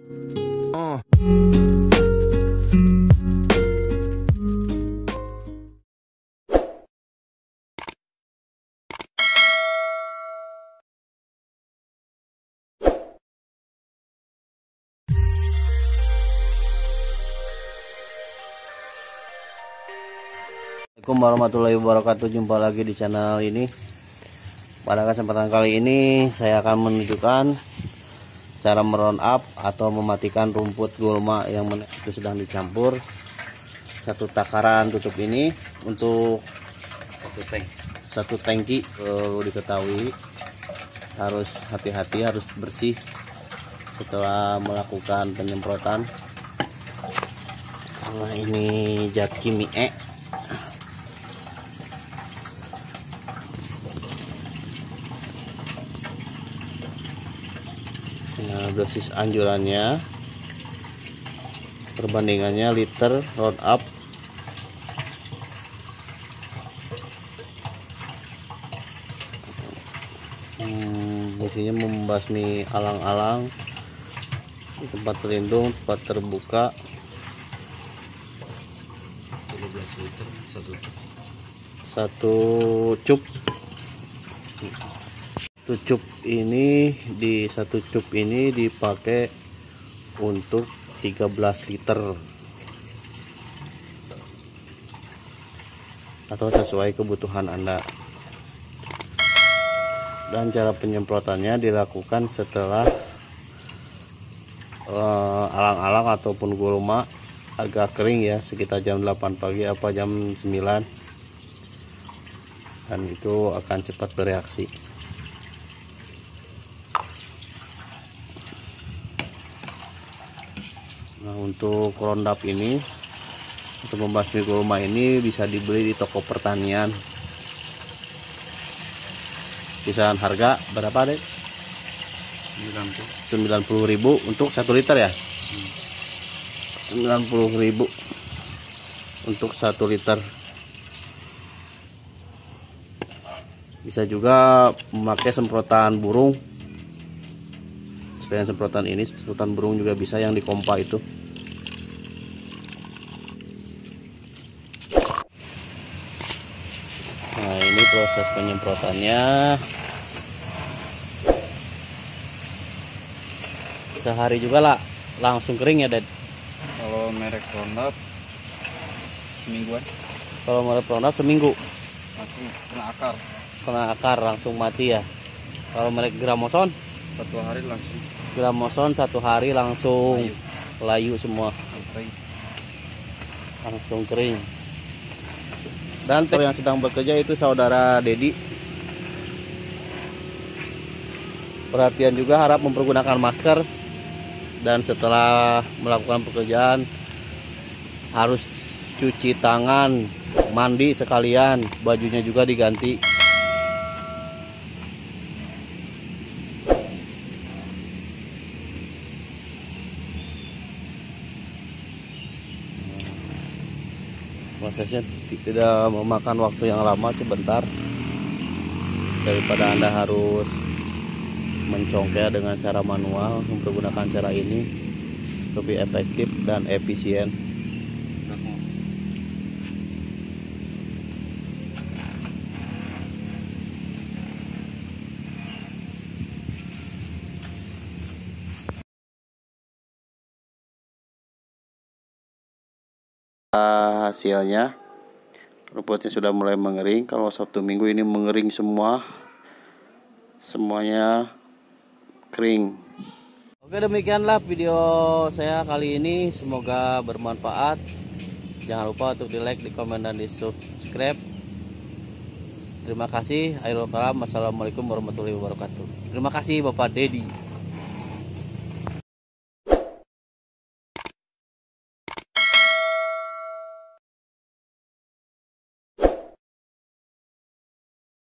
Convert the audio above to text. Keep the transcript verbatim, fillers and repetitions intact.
Oh. Assalamualaikum warahmatullahi wabarakatuh. Jumpa lagi di channel ini. Pada kesempatan kali ini saya akan menunjukkan cara meround up atau mematikan rumput gulma yang itu sedang dicampur. Satu takaran tutup ini untuk satu tank satu tangki. Perlu diketahui harus hati-hati, harus bersih setelah melakukan penyemprotan, karena ini zat kimia. Nah, dosis anjurannya perbandingannya liter round up hmm, isinya membasmi alang-alang di tempat terlindung, tempat terbuka. tiga belas liter satu satu cup. Satu cup ini di satu cup ini dipakai untuk tiga belas liter atau sesuai kebutuhan Anda. Dan cara penyemprotannya dilakukan setelah alang-alang uh, ataupun gulma agak kering ya, sekitar jam delapan pagi apa jam sembilan, dan itu akan cepat bereaksi. Nah, untuk round up ini, untuk membasmi gulma ini bisa dibeli di toko pertanian. Kisaran harga berapa deh? sembilan puluh ribu untuk satu liter ya. hmm. sembilan puluh ribu untuk satu liter. Bisa juga memakai semprotan burung. Selain semprotan ini, semprotan burung juga bisa yang di kompa itu. Nah, ini proses penyemprotannya. Sehari juga lah langsung kering ya, Dad? Kalau merek Roundup semingguan. Kalau merek Roundup seminggu Langsung kena akar. Kena akar langsung mati ya. Kalau merek Gramoson Satu hari langsung. Gramoson satu hari langsung layu, layu semua. Kering. Langsung kering. Dan yang sedang bekerja itu saudara Dedi. Perhatian juga, harap mempergunakan masker. Dan setelah melakukan pekerjaan harus cuci tangan, mandi sekalian, bajunya juga diganti. Prosesnya tidak memakan waktu yang lama, sebentar, daripada Anda harus mencongkel dengan cara manual. Mempergunakan cara ini lebih efektif dan efisien. Hasilnya rumputnya sudah mulai mengering. Kalau Sabtu Minggu ini mengering semua, semuanya kering. Oke, demikianlah video saya kali ini, semoga bermanfaat. Jangan lupa untuk di like, di komen, dan di subscribe. Terima kasih. Akhirul kalam, wassalamualaikum warahmatullahi wabarakatuh. Terima kasih Bapak Dedi.